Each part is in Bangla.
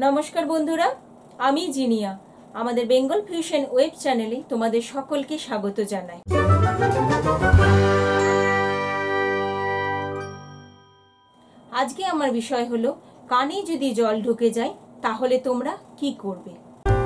নমস্কার বন্ধুরা, আমি জিনিয়া আমাদের বেঙ্গল ফিউশন ওয়েব চ্যানেলে তোমাদের সকলকে স্বাগত জানাই। আজকে আমার বিষয় হলো কানে যদি জল ঢুকে যায় তাহলে তোমরা কি করবে।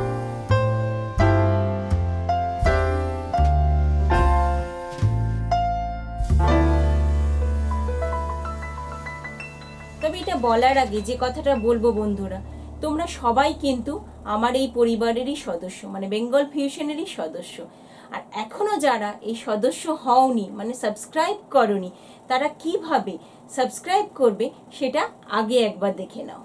তবে এটা বলার আগে যে কথাটা বলবো বন্ধুরা, তোমরা সবাই কিন্তু আমার এই পরিবারেরই সদস্য, মানে বেঙ্গল ফিউশনেরই সদস্য। আর এখনো যারা এই সদস্য হওনি, মানে সাবস্ক্রাইব করনি, তারা কিভাবে সাবস্ক্রাইব করবে সেটা আগে একবার দেখে নাও।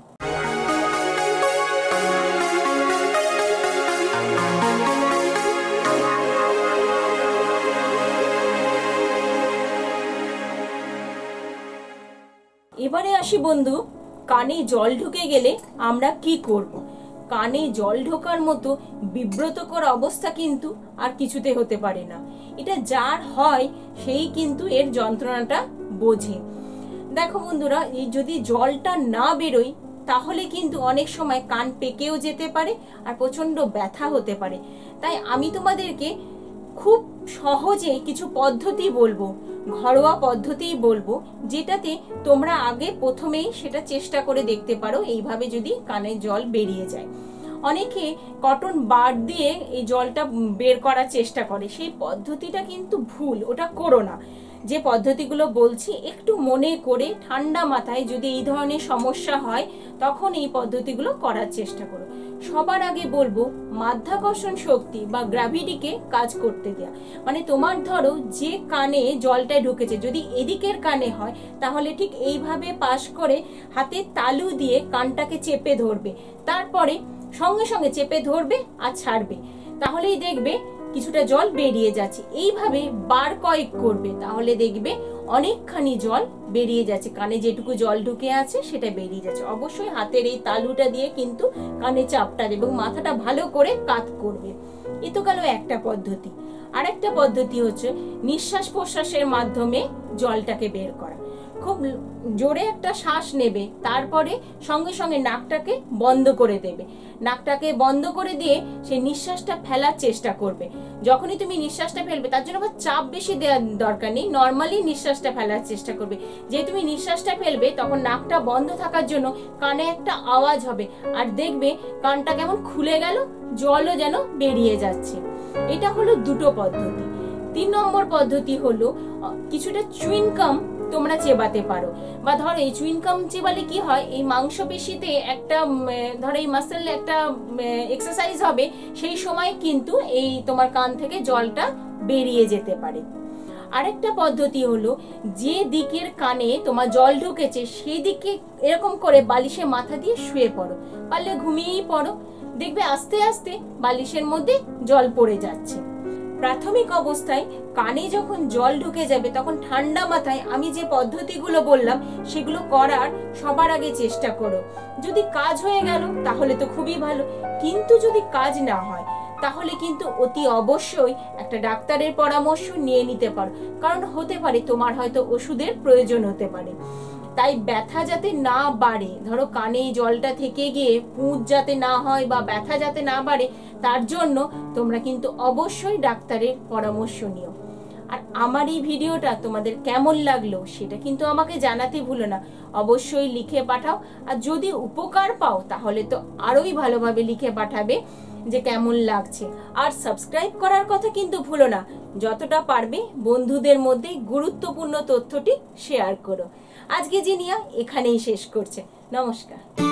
এবারে আসি বন্ধু, কানে জল ঢুকে গেলে আমরা কি করব। কানে জল ঢোকার মতো বিব্রতকর অবস্থা কিন্তু আর কিছুতে হতে পারে না। এটা যার হয় সেই কিন্তু এর যন্ত্রণাটা বোঝে। দেখো বন্ধুরা, এই যদি জলটা না বেরোয় তাহলে কিন্তু অনেক সময় কান পেকেও যেতে পারে আর প্রচন্ড ব্যথা হতে পারে। তাই আমি তোমাদেরকে খুব সহজে কিছু পদ্ধতি বলবো, ঘরোয়া পদ্ধতি বলবো, যেটাতে তোমরা আগে প্রথমেই সেটা চেষ্টা করে দেখতে পারো এইভাবে যদি কানে জল বেরিয়ে যায়। অনেকে কটন বার দিয়ে এই জলটা বের করার চেষ্টা করে, সেই পদ্ধতিটা কিন্তু ভুল, ওটা করো না। যে পদ্ধতিগুলো বলছি একটু মনে করে ঠান্ডা মাথায় যদি এই ধরনের সমস্যা হয় তখন এই পদ্ধতিগুলো করার চেষ্টা করো। সবার আগে বলবো মাধ্যাকর্ষণ শক্তি বা গ্র্যাভিটিকে কাজ করতে দেয়া। মানে তোমার ধরো যে কানে জলটা ঢুকেছে, যদি এদিকের কানে হয় তাহলে ঠিক এইভাবে পাশ করে হাতের তালু দিয়ে কানটাকে চেপে ধরবে, তারপরে সঙ্গে সঙ্গে চেপে ধরবে আর ছাড়বে, তাহলেই দেখবে কিছুটা জল বেরিয়ে যাচ্ছে। এইভাবে বার কয়েক করবে, তাহলে দেখবে অনেকখানি জল বেরিয়ে যাচ্ছে, কানে যেটুকু জল ঢুকে আছে সেটা বেরিয়ে যাচ্ছে। অবশ্যই হাতের এই তালুটা দিয়ে কিন্তু কানে চাপটা দেবে এবং মাথাটা ভালো করে কাত করবে। এ তো গেল একটা পদ্ধতি। আরেকটা পদ্ধতি হচ্ছে নিঃশ্বাস প্রশ্বাসের মাধ্যমে জলটাকে বের করা। খুব জোরে একটা শ্বাস নেবে, তারপরে সঙ্গে সঙ্গে নাকটাকে বন্ধ করে দেবে। নাকটাকে বন্ধ করে দিয়ে সেই নিঃশ্বাসটা ফেলার চেষ্টা করবে। যখনই তুমি নিঃশ্বাসটা ফেলবে, তার জন্য আবার চাপ বেশি দেওয়ার দরকার নেই, নর্মালি নিঃশ্বাসটা ফেলার চেষ্টা করবে। যে তুমি নিঃশ্বাসটা ফেলবে তখন নাকটা বন্ধ থাকার জন্য কানে একটা আওয়াজ হবে, আর দেখবে কানটা কেমন খুলে গেল, জলও যেন বেরিয়ে যাচ্ছে। এটা হলো দুটো পদ্ধতি। 3 নম্বর পদ্ধতি হলো কিছুটা চুইংগাম তোমরা চেবাতে পারো। বা ধরো এই চুইংগাম চেবালে কি হয়, এই মাংসপেশিতে একটা ধরো এই মাসেল একটা এক্সারসাইজ হবে, সেই সময় কিন্তু এই তোমার কান থেকে জলটা বেরিয়ে যেতে পারে। আরেকটা পদ্ধতি হলো যে দিকের কানে তোমার জল ঢুকেছে সেই দিকে এরকম করে বালিশে মাথা দিয়ে শুয়ে পড়ো, পারলে ঘুমিয়েই পড়ো, দেখবে আস্তে আস্তে বালিশের মধ্যে জল পড়ে যাচ্ছে। প্রাথমিক অবস্থায় কানে যখন জল ঢুকে যাবে তখন ঠান্ডা মাথায় আমি যে পদ্ধতিগুলো বললাম সেগুলো করার সবার আগে চেষ্টা করো। যদি কাজ হয়ে গেল তাহলে তো খুবই ভালো, কিন্তু যদি কাজ না হয় তাহলে কিন্তু অতি অবশ্যই একটা ডাক্তারের পরামর্শ নিয়ে নিতে পারো, কারণ হতে পারে তোমার হয়তো ওষুধের প্রয়োজন হতে পারে। তাই ব্যথা যাতে না বাড়ে, ধরো কানে জলটা থেকে গিয়ে পুঁজ যাতে না হয় বা ব্যথা যাতে না বাড়ে, তার জন্য তোমরা কিন্তু অবশ্যই ডাক্তারের পরামর্শ নিও। আর আমার এই ভিডিওটা তোমাদের কেমন লাগলো সেটা কিন্তু আমাকে জানাতে ভুলো না, অবশ্যই লিখে পাঠাও। আর যদি উপকার পাও তাহলে তো আরোই ভালোভাবে লিখে পাঠাবে যে কেমন লাগছে। আর সাবস্ক্রাইব করার কথা কিন্তু ভুলো না, যতটা পারবে বন্ধুদের মধ্যে গুরুত্বপূর্ণ তথ্যটি শেয়ার করো। আজকে জিনিয়া এখানেই শেষ করছে। নমস্কার।